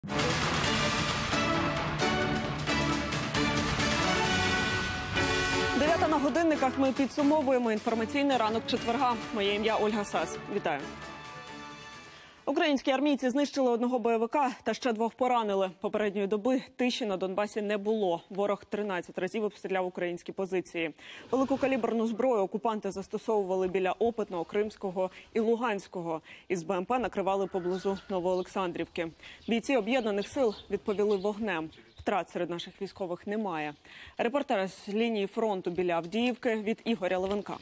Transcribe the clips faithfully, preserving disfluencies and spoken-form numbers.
Дев'ята на годинниках. Ми підсумовуємо інформаційний ранок четверга. Моє ім'я Ольга Сас. Вітаю. Українські армійці знищили одного бойовика та ще двох поранили. Попередньої доби тиші на Донбасі не було. Ворог тринадцять разів обстріляв українські позиції. Великокаліберну зброю окупанти застосовували біля Опитного, Кримського і Луганського. Із БМП накривали поблизу Новоолександрівки. Бійці об'єднаних сил відповіли вогнем. Втрат серед наших військових немає. Репортер з лінії фронту біля Авдіївки від Ігоря Левенка.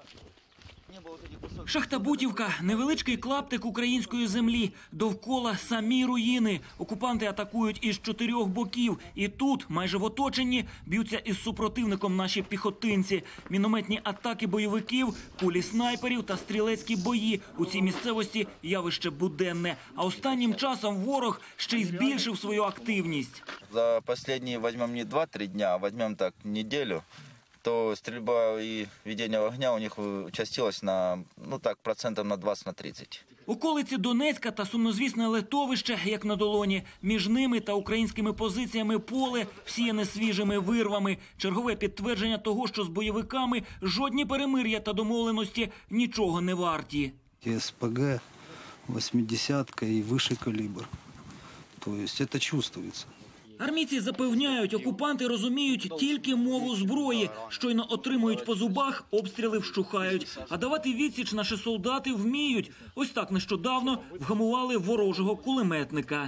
Шахта-Бутівка – невеличкий клаптик української землі. Довкола самі руїни. Окупанти атакують із чотирьох боків. І тут, майже в оточенні, б'ються із супротивником наші піхотинці. Мінометні атаки бойовиків, кулі снайперів та стрілецькі бої. У цій місцевості явище буденне. А останнім часом ворог ще й збільшив свою активність. За останні, візьмемо не два-три дня, а візьмемо так неділю, то стрільба і ведення вогня у них участилось на, ну так, процентів на двадцять-тридцять. Околиці Донецька та сумнозвісне литовище, як на долоні. Між ними та українськими позиціями поле, всіяне свіжими вирвами. Чергове підтвердження того, що з бойовиками жодні перемир'я та домовленості нічого не варті. СПГ, восьмидесятка і вищий калібр. Тобто це чувствується. Армійці запевняють, окупанти розуміють тільки мову зброї. Щойно отримують по зубах, обстріли вщухають. А давати відсіч наші солдати вміють. Ось так нещодавно вгамували ворожого кулеметника.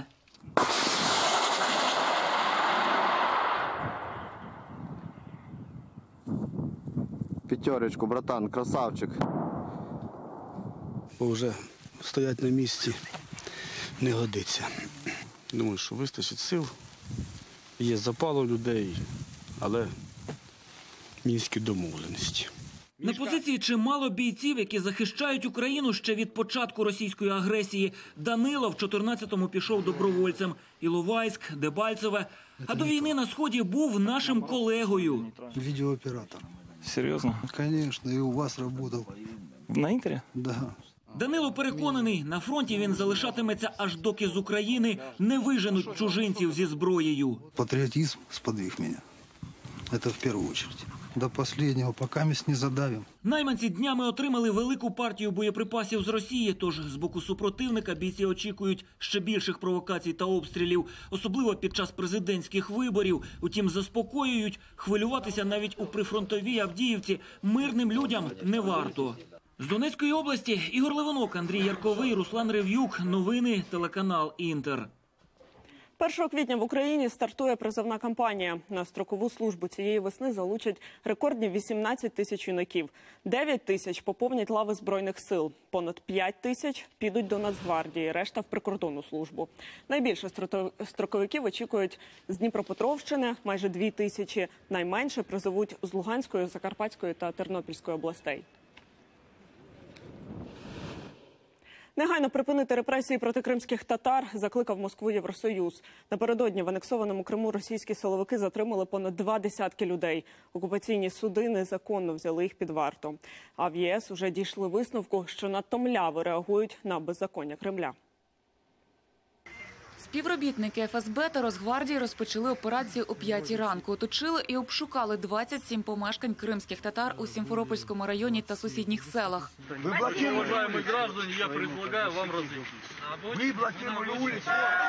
П'ятерочку, братан, красавчик. Бо вже стоять на місці не годиться. Думаю, що вистачить сил. Є запал у людей, але мінські домовленості. На позиції чимало бійців, які захищають Україну ще від початку російської агресії. Данило в чотирнадцятому пішов добровольцем. Іловайськ, Дебальцеве. А до війни на Сході був нашим колегою. Відеооператор. Серйозно? Звісно, і у вас працював. На Інтері? Да. Данило переконаний, на фронті він залишатиметься, аж доки з України не виженуть чужинців зі зброєю. Патріотизм сподвиг мене. Це в першу чергу. До останнього, поки ми не задавимо. Найманці днями отримали велику партію боєприпасів з Росії, тож з боку супротивника бійці очікують ще більших провокацій та обстрілів, особливо під час президентських виборів. Утім, заспокоюють, хвилюватися навіть у прифронтовій Авдіївці мирним людям не варто. З Донецької області Ігор Левенок, Андрій Ярковий, Руслан Рев'юк. Новини, телеканал «Інтер». першого квітня в Україні стартує призовна кампанія. На строкову службу цієї весни залучать рекордні вісімнадцять тисяч юнаків. дев'ять тисяч поповнять лави Збройних сил. Понад п'ять тисяч підуть до Нацгвардії, решта в прикордонну службу. Найбільше строковиків очікують з Дніпропетровщини, майже дві тисячі. Найменше призовуть з Луганської, Закарпатської та Тернопільської областей. Негайно припинити репресії проти кримських татар закликав Москву Євросоюз. Напередодні в анексованому Криму російські силовики затримали понад два десятки людей. Окупаційні суди незаконно взяли їх під варту. А в ЄС уже дійшли висновку, що надто мляво реагують на беззаконня Кремля. Співробітники еф ес бе та Росгвардії розпочали операцію о п'ятій ранку. Оточили і обшукали двадцять сім помешкань кримських татар у Сімферопольському районі та сусідніх селах. Ви блокуєте граждані, я предлагаю вам розійти. Ви блокуєте вулицю.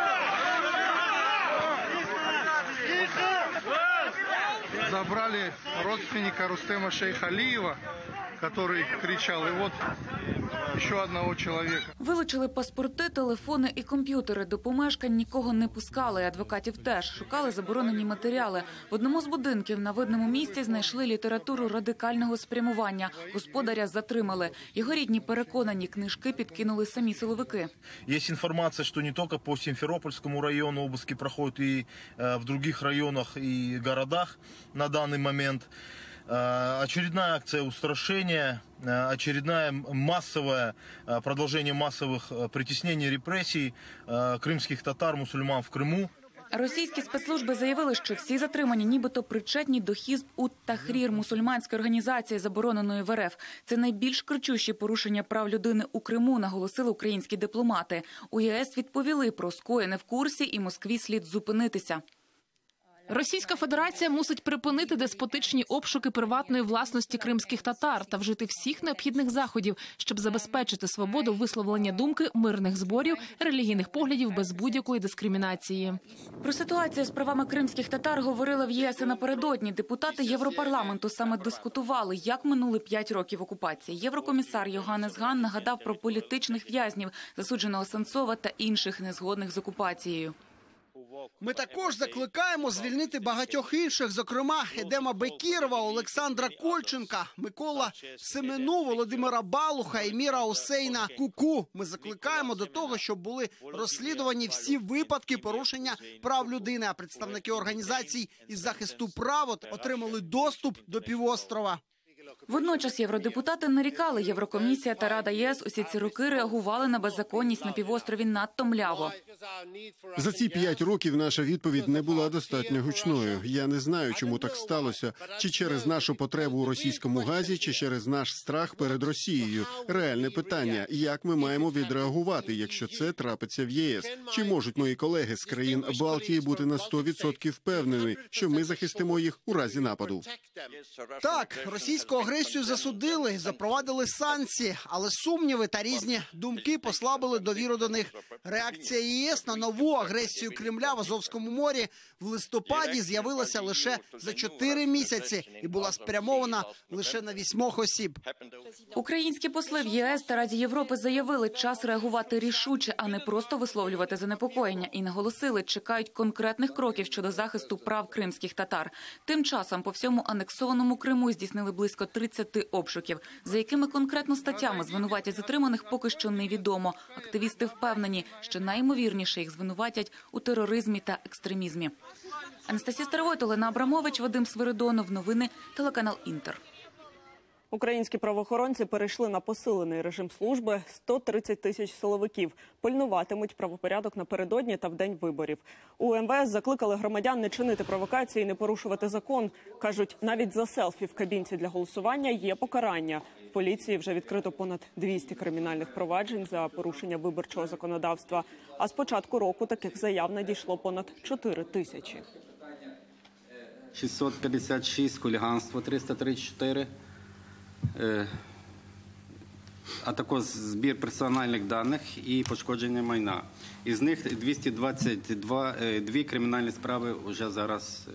Забрали родственника Рустема Шейхалиева, который кричал, и вот ще одного чоловіка. Вилучили паспорти, телефони і комп'ютери. До помешкань нікого не пускали, адвокатів теж. Шукали заборонені матеріали. В одному з будинків на видному місці знайшли літературу радикального спрямування. Господаря затримали. Його рідні переконані, книжки підкинули самі силовики. Є інформація, що не тільки по Сімферопольському району обыски проходять і в інших районах і городах на даний момент. Очередная акция устрашения, очередное массовое продолжение массовых притеснений, репрессий крымских татар, мусульман в Крыму. Російські спецслужби заявили, що всі затримані нібито причетні до Хізб ут-Тахрір, мусульманської організації, забороненої в РФ. Це найбільш кричущі порушення прав людини у Криму, наголосили українські дипломати. У ЄС відповіли про скоєне в курсі, і Москві слід зупинитися. Російська Федерація мусить припинити деспотичні обшуки приватної власності кримських татар та вжити всіх необхідних заходів, щоб забезпечити свободу висловлення думки, мирних зборів, релігійних поглядів без будь-якої дискримінації. Про ситуацію з правами кримських татар говорили в ЄС і напередодні. Депутати Європарламенту саме дискутували, як минули п'ять років окупації. Єврокомісар Йоханнес Ганн нагадав про політичних в'язнів, засудженого Сенцова та інших незгодних з окупацією. Ми також закликаємо звільнити багатьох інших, зокрема Едема Бекірова, Олександра Кольченка, Микола Семену, Володимира Балуха, Еміра Осейна Куку. Ми закликаємо до того, щоб були розслідувані всі випадки порушення прав людини, а представники організацій із захисту прав отримали доступ до півострова. Водночас євродепутати нарікали, Єврокомісія та Рада ЄС усі ці роки реагували на беззаконність на півострові надто мляво. За ці п'ять років наша відповідь не була достатньо гучною. Я не знаю, чому так сталося. Чи через нашу потребу у російському газі, чи через наш страх перед Росією. Реальне питання – як ми маємо відреагувати, якщо це трапиться в ЄС? Чи можуть мої колеги з країн Балтії бути на сто відсотків впевнені, що ми захистимо їх у разі нападу? Так, російську агресію засудили, запровадили санкції, але сумніви та різні думки послабили довіру до них. Реакція ЄС на нову агресію Кремля в Азовському морі в листопаді з'явилася лише за чотири місяці і була спрямована лише на вісьмох осіб. Українські посли в ЄС та Раді Європи заявили, час реагувати рішуче, а не просто висловлювати занепокоєння. І наголосили, чекають конкретних кроків щодо захисту прав кримських татар. Тим часом по всьому анексованому Криму здійснили близько тридцяти обшуків. За якими конкретно статтями звинуватять затриманих, поки що невідомо. Активісти впевнені, що найімовірніше їх звинуватять у тероризмі та екстремізмі. Анастасія Старовойт, Олена Абрамович, Вадим Свиридонов. Новини, телеканал Інтер. Українські правоохоронці перейшли на посилений режим служби. сто тридцять тисяч силовиків пильнуватимуть правопорядок напередодні та в день виборів. У ем ве ес закликали громадян не чинити провокації і не порушувати закон. Кажуть, навіть за селфі в кабінці для голосування є покарання. В поліції вже відкрито понад двісті кримінальних проваджень за порушення виборчого законодавства. А з початку року таких заяв надійшло понад чотири тисячі. шістсот п'ятдесят шість, хуліганство триста тридцять чотири. А також збір персональних даних і пошкодження майна. Із них двісті двадцять два кримінальні справи вже зараз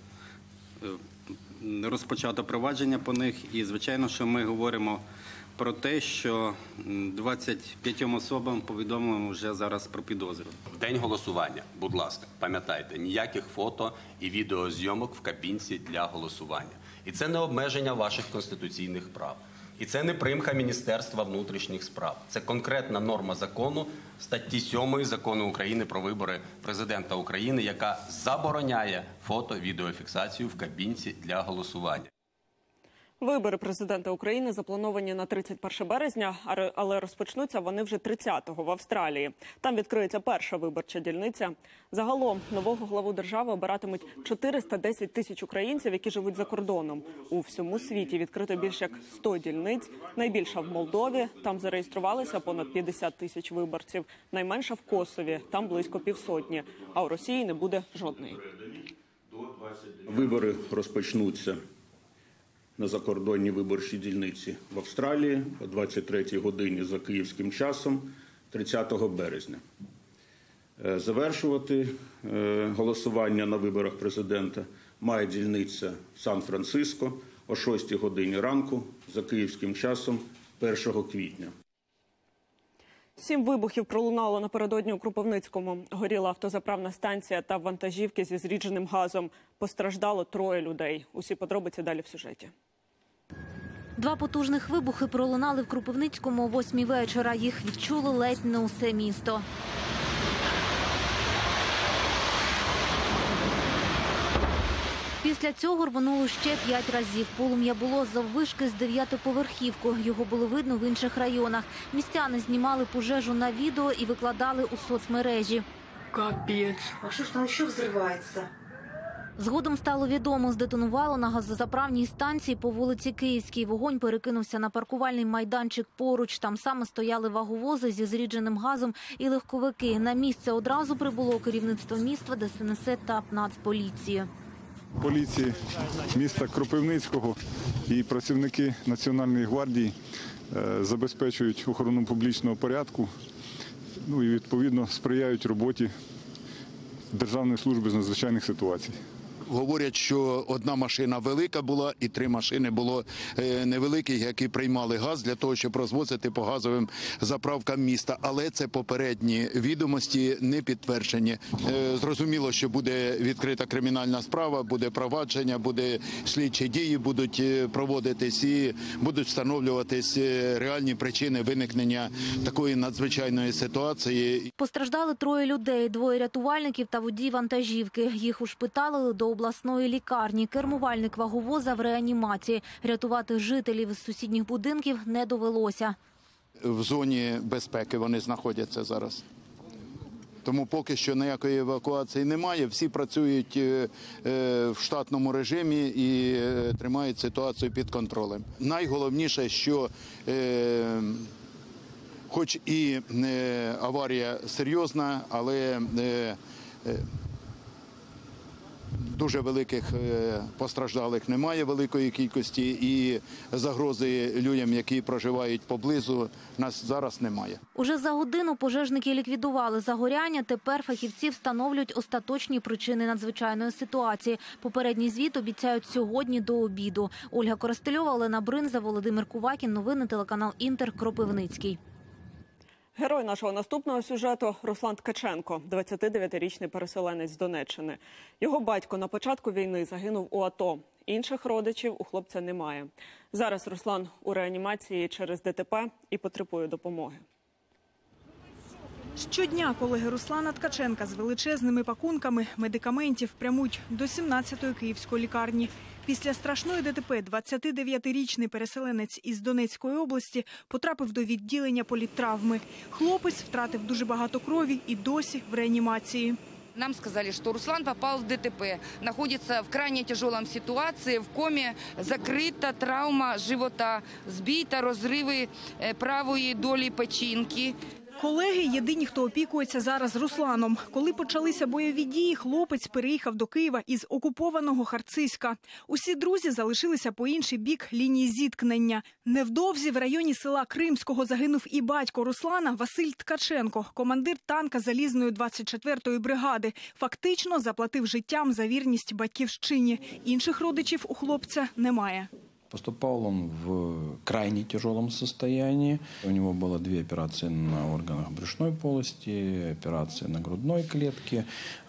розпочато провадження по них. І, звичайно, що ми говоримо про те, що двадцять п'ятьом особам повідомлено вже зараз про підозру. В день голосування, будь ласка, пам'ятайте, ніяких фото і відеозйомок в кабінці для голосування. І це не обмеження ваших конституційних прав. І це не примха Міністерства внутрішніх справ. Це конкретна норма закону, статті сьомої Закону України про вибори президента України, яка забороняє фото-відеофіксацію в кабінці для голосування. Вибори президента України заплановані на тридцять перше березня, але розпочнуться вони вже тридцятого в Австралії. Там відкриється перша виборча дільниця. Загалом нового главу держави обиратимуть чотириста десять тисяч українців, які живуть за кордоном. У всьому світі відкрито більше як сто дільниць. Найбільша в Молдові, там зареєструвалися понад п'ятдесят тисяч виборців. Найменша в Косові, там близько півсотні. А у Росії не буде жодної. Вибори розпочнуться на закордонній виборчій дільниці в Австралії о двадцять третій годині за київським часом тридцятого березня. Завершувати голосування на виборах президента має дільниця Сан-Франциско о шостій годині ранку за київським часом першого квітня. Сім вибухів пролунало напередодні у Кропивницькому. Горіла автозаправна станція та вантажівки зі зрідженим газом. Постраждало троє людей. Усі подробиці далі в сюжеті. Два потужних вибухи пролунали в Кропивницькому о восьмій вечора. Їх відчуло ледь не усе місто. Після цього рвонуло ще п'ять разів. Полум'я було заввишки з дев'ятиповерхівку. Його було видно в інших районах. Містяни знімали пожежу на відео і викладали у соцмережі. Капець. А що ж там ще взривається? Згодом стало відомо, здетонувало на газозаправній станції по вулиці Київській. Вогонь перекинувся на паркувальний майданчик поруч. Там саме стояли ваговози зі зрідженим газом і легковики. На місце одразу прибуло керівництво міста, Де Ес Ен Ес та Нацполіції. Поліції міста Кропивницького і працівники Національної гвардії забезпечують охорону публічного порядку, ну і відповідно сприяють роботі Державної служби з надзвичайних ситуацій. Говорять, що одна машина велика була і три машини було невеликих, які приймали газ для того, щоб розвозити по газовим заправкам міста. Але це попередні відомості, не підтверджені. Зрозуміло, що буде відкрита кримінальна справа, буде провадження, буде слідчі дії, будуть проводитись і будуть встановлюватись реальні причини виникнення такої надзвичайної ситуації. Постраждали троє людей, двоє рятувальників та водій вантажівки. Їх ушпиталили до обласної лікарні. Кермувальник ваговоза в реанімації. Рятувати жителів із сусідніх будинків не довелося. В зоні безпеки вони знаходяться зараз. Тому поки що ніякої евакуації немає. Всі працюють в штатному режимі і тримають ситуацію під контролем. Найголовніше, що хоч і аварія серйозна, але дуже великих постраждалих немає, великої кількості, і загрози людям, які проживають поблизу, нас зараз немає. Уже за годину пожежники ліквідували загоряння. Тепер фахівці встановлюють остаточні причини надзвичайної ситуації. Попередній звіт обіцяють сьогодні до обіду. Ольга Коростельова, Олена Бринза, Володимир Кувакін. Новини телеканал Інтер, Кропивницький. Герой нашого наступного сюжету – Руслан Ткаченко, двадцятидев'ятирічний переселенець з Донеччини. Його батько на початку війни загинув у АТО. Інших родичів у хлопця немає. Зараз Руслан у реанімації через Де Те Пе і потребує допомоги. Щодня колеги Руслана Ткаченка з величезними пакунками медикаментів прямують до сімнадцятої київської лікарні. Після страшної Де Те Пе двадцятидев'ятирічний переселенець із Донецької області потрапив до відділення політтравми. Хлопець втратив дуже багато крові і досі в реанімації. Нам сказали, что Руслан попал в Де Те Пе, находится в крайне тяжелом ситуации, в коме, закрыта травма живота, сбита розриви правої долі печінки. Колеги – єдині, хто опікується зараз Русланом. Коли почалися бойові дії, хлопець переїхав до Києва із окупованого Харциська. Усі друзі залишилися по інший бік лінії зіткнення. Невдовзі в районі села Кримського загинув і батько Руслана Василь Ткаченко, командир танка залізної двадцять четвертої бригади. Фактично заплатив життям за вірність батьківщині. Інших родичів у хлопця немає. Поступал он в крайне тяжелом состоянии. У него было две операции на органах брюшной полости, операции на грудной клетке,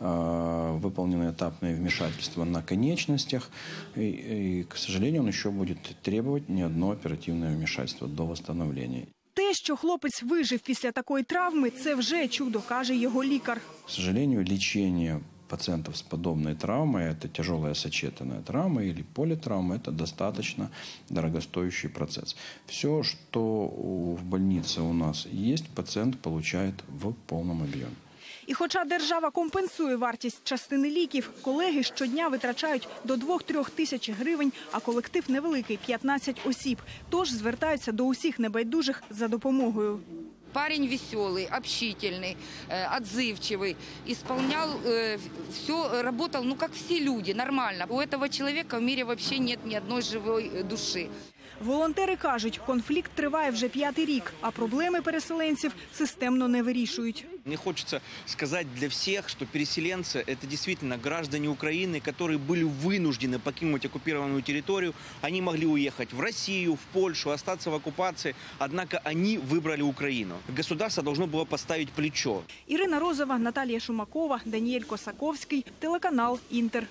выполнено этапное вмешательство на конечностях. И, и, к сожалению, он еще будет требовать не одно оперативное вмешательство до восстановления. Те, що хлопець вижив після такої травми, це вже чудо, каже його лікар. К сожалению, лечение пациентов с подобной травмой, это тяжелая сочетанная травма или политравма, это достаточно дорогостоящий процесс. Все, что в больнице у нас есть, пациент получает в полном объеме. І хоча держава компенсує вартість частини ліків, колеги щодня витрачають до двох-трьох тисяч гривень, а колектив невеликий – п'ятнадцять осіб. Тож звертаються до усіх небайдужих за допомогою. Парень веселый, общительный, отзывчивый, исполнял э, все, работал, ну, как все люди, нормально. У этого человека в мире вообще нет ни одной живой души. Волонтери кажуть, конфлікт триває вже п'ятий рік, а проблеми переселенців системно не вирішують. Мне хочется сказать для всех, что переселенцы – это действительно граждане Украины, которые были вынуждены покинуть оккупированную территорию. Они могли уехать в Россию, в Польшу, остаться в оккупации, однако они выбрали Украину. Государство должно было поставить плечо. Ірина Розова, Наталія Шумакова, Даніель Косаковський, телеканал «Інтер».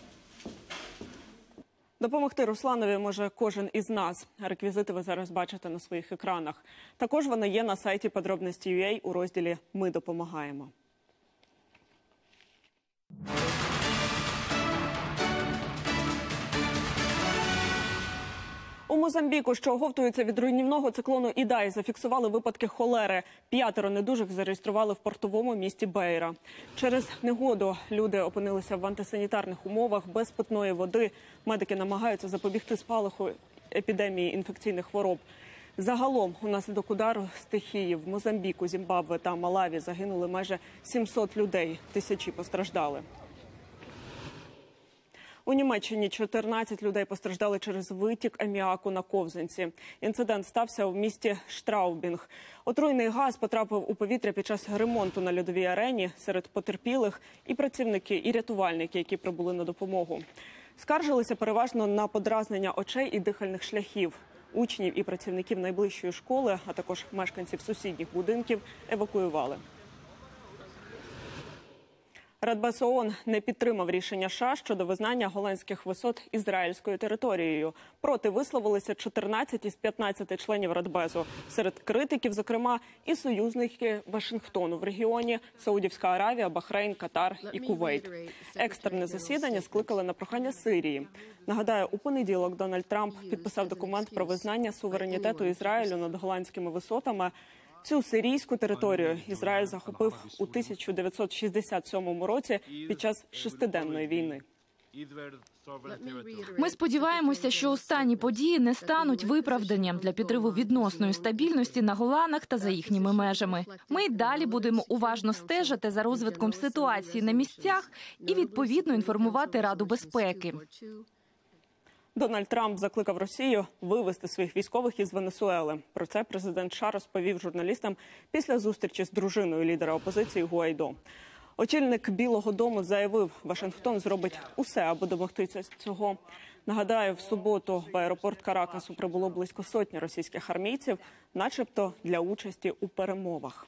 Допомогти Русланові може кожен із нас. Реквізити ви зараз бачите на своїх екранах. Також вони є на сайті подробності крапка ю а у розділі «Ми допомагаємо». У Мозамбіку, що оговтується від руйнівного циклону Ідай, зафіксували випадки холери. П'ятеро недужих зареєстрували в портовому місті Бейра. Через негоду люди опинилися в антисанітарних умовах, без питної води. Медики намагаються запобігти спалаху епідемії інфекційних хвороб. Загалом, унаслідок удару стихії в Мозамбіку, Зімбабве та Малаві загинули майже сімсот людей, тисячі постраждали. У Німеччині чотирнадцять людей постраждали через витік аміаку на ковзанці. Інцидент стався в місті Штраубінг. Отруйний газ потрапив у повітря під час ремонту на льодовій арені. Серед потерпілих і працівники, і рятувальники, які прибули на допомогу. Скаржилися переважно на подразнення очей і дихальних шляхів. Учнів і працівників найближчої школи, а також мешканців сусідніх будинків евакуювали. Радбез ООН не підтримав рішення США щодо визнання Голландських висот ізраїльською територією. Проти висловилися чотирнадцять із п'ятнадцяти членів Радбезу. Серед критиків, зокрема, і союзники Вашингтону в регіоні – Саудівська Аравія, Бахрейн, Катар і Кувейт. Екстрене засідання скликали на прохання Сирії. Нагадаю, у понеділок Дональд Трамп підписав документ про визнання суверенітету Ізраїлю над Голландськими висотами. Цю сирійську територію Ізраїль захопив у тисяча дев'ятсот шістдесят сьомому році під час шестиденної війни. Ми сподіваємося, що останні події не стануть виправданням для підриву відносної стабільності на Голанах та за їхніми межами. Ми й далі будемо уважно стежити за розвитком ситуації на місцях і відповідно інформувати Раду безпеки. Дональд Трамп закликав Росію вивести своїх військових із Венесуели. Про це президент США розповів журналістам після зустрічі з дружиною лідера опозиції Гуайдо. Очільник Білого дому заявив, Вашингтон зробить усе, аби домогтися цього. Нагадаю, в суботу в аеропорт Каракасу прибуло близько сотні російських армійців, начебто для участі у перемовах.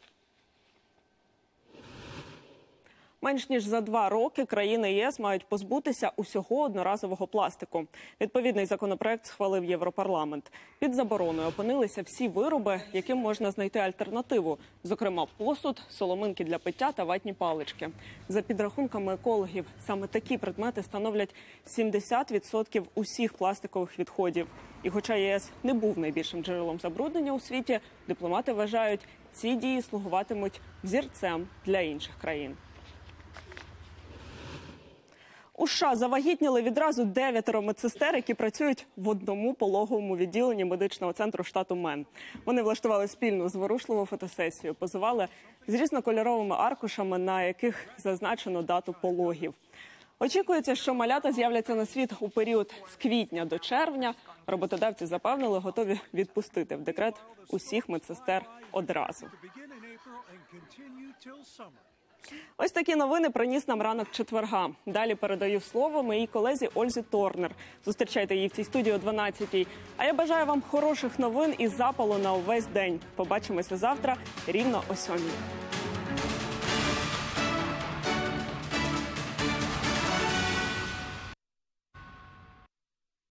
Менш ніж за два роки країни ЄС мають позбутися усього одноразового пластику. Відповідний законопроект схвалив Європарламент. Під забороною опинилися всі вироби, яким можна знайти альтернативу. Зокрема, посуд, соломинки для пиття та ватні палички. За підрахунками екологів, саме такі предмети становлять сімдесят відсотків усіх пластикових відходів. І хоча ЄС не був найбільшим джерелом забруднення у світі, дипломати вважають, ці дії слугуватимуть взірцем для інших країн. У США завагітніли відразу дев'ятеро медсестер, які працюють в одному пологовому відділенні медичного центру штату Мен. Вони влаштували спільну зворушливу фотосесію, позували з різнокольоровими аркушами, на яких зазначено дату пологів. Очікується, що малята з'являться на світ у період з квітня до червня. Роботодавці запевнили, готові відпустити в декрет усіх медсестер одразу. Ось такі новини приніс нам ранок четверга. Далі передаю слово моїй колезі Ользі Торнер. Зустрічайте її в цій студії о дванадцятій. А я бажаю вам хороших новин і запалу на увесь день. Побачимося завтра рівно о сьомій.